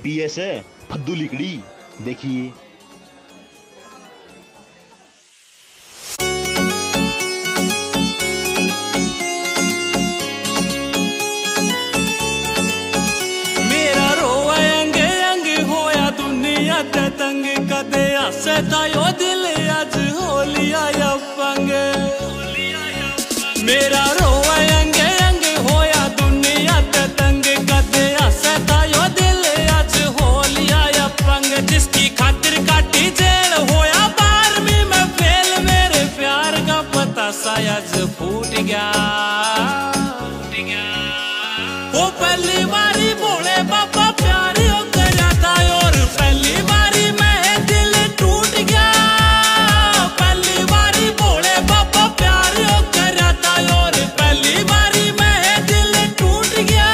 PS है फद्दू लिकड़ी। देखिए मेरा रोआ अंग अंग होया दुनिया ते तंग कदे हसे तायो दिल अज हो लिया या पंग। मेरा रोआ अंग अंग होया दुनिया ते तंग कदे हसे तायो दिल अज हो लिया या पंग। जिसकी खातिर काटी जेल होया 12वीं में फेल मेरे प्यार का पता सा आज फूट गया। वो पहली बारी भोले बाबा प्यार हो गया था और पहली बारी में दिल टूट गया। पहली बारी भोले बाबा प्यार हो गया था और पहली बारी में दिल टूट गया।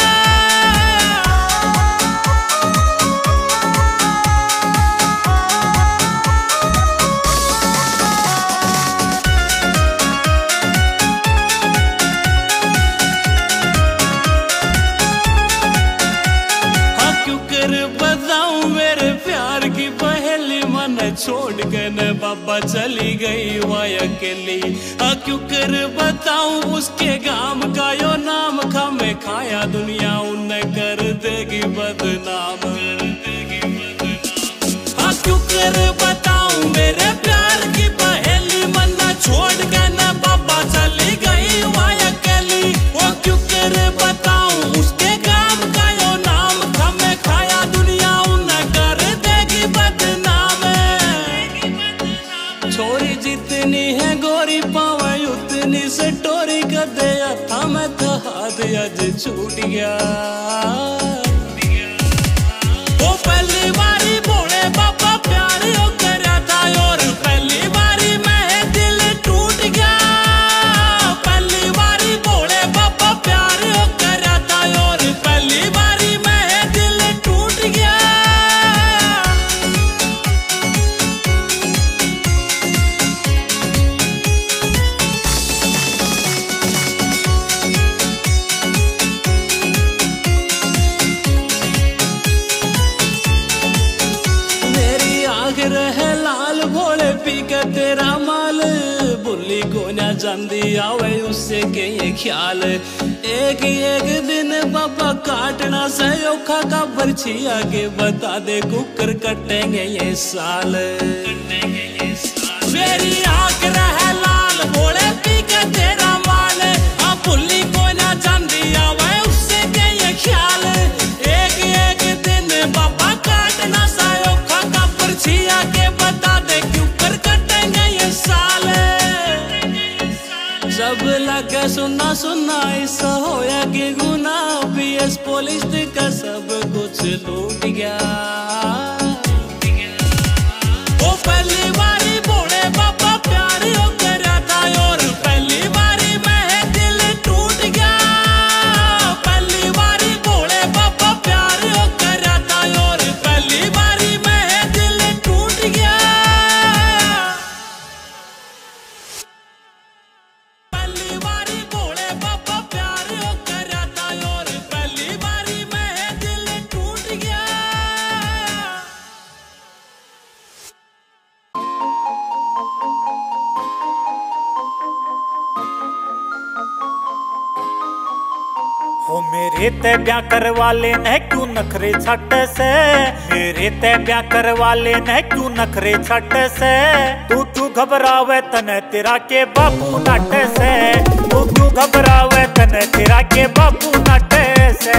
बताऊं मेरे प्यार की पहली मन छोड़ के न बाबा चली गई वह अकेली। क्यों कर बताऊं उसके गाम का यो नाम खामे खाया दुनिया उन्हें कर देगी बदनाम। क्यों कर बताऊं मेरे प्यार की पहली मन छोड़ के न बाबा चली गई वह अकेली। वो क्यों कर बताऊं उसके गाम का यो नाम खामे खाया दुनिया उन्हें कर देगी बदनाम। छोरी जितनी है गोरी पावे उतनी से टोरी कर दे था मैं तो हाथ आज छूट गया। वो पहली बारी भोले बाबा प्यार हो गया था और पहली बारी में दिल टूट गया। पहली बारी भोले बाबा प्यार हो गया था और पहली बारी में दिल टूट गया। रहे लाल भोले पी के तेरा माल बुल्ली को ना जांदी आवे उससे के ये ख्याल। एक एक दिन बाबा काटना से औखा का बर्छी आगे बता दे कुकर कटेंगे ये साल। मेरी आंख रहे लाल भोले पी के तेरा माल बुल्ली को ना जांदी आवे उससे के ये ख्याल। एक एक दिन बाबा काटना सा औखा का बर्छी आगे बता दे क्यों कर कटेंगे ये साल। जब लगे सुना सुना ऐसा होया कि गुना पीएस पुलिस का सब कुछ लूट गया। वो पहली बारी भोले बाबा प्यार हो गया था और पहली बारी में दिल टूट गया। पहली बारी भोले बाबा प्यार हो गया था और पहली बारी में दिल टूट गया। पहली बारी भोले बाबा प्यार हो गया था और पहली बारी में दिल टूट गया। हो मेरे ते ब्याह करवा लेने क्यों नखरे छट से। मेरे ते ब्याह करवा लेने क्यों नखरे छट से। तू क्यों घबरावे तने तेरा के बापू नाट से। तू क्यों घबरावे तने तेरा के बापू नाट से।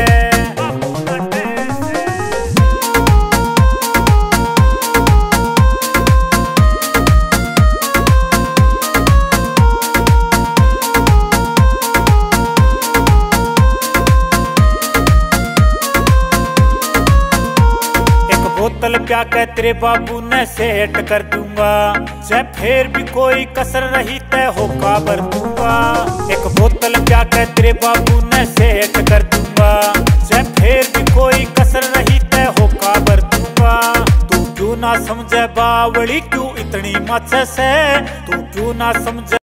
बोतल प्या के तेरे बाबू ने सेट कर दूंगा। चाहे फिर भी कोई कसर रही तय होका भर दूंगा। एक बोतल प्या के तेरे बाबू ने सेट कर दूंगा। चाहे फिर भी कोई कसर रही तय होका भर दूंगा। तू क्यों ना समझे बावड़ी क्यों इतनी मच से। तू क्यों ना समझे